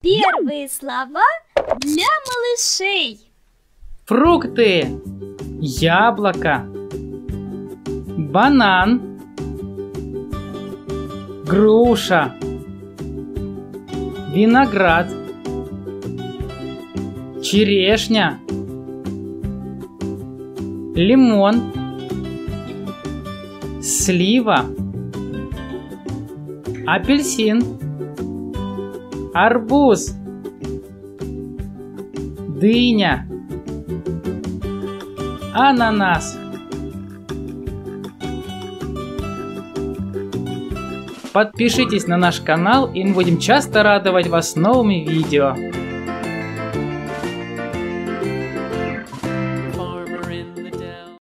Первые слова для малышей. Фрукты. Яблоко. Банан. Груша. Виноград. Черешня. Лимон. Слива. Апельсин. Арбуз. Дыня. Ананас. Подпишитесь на наш канал, и мы будем часто радовать вас новыми видео.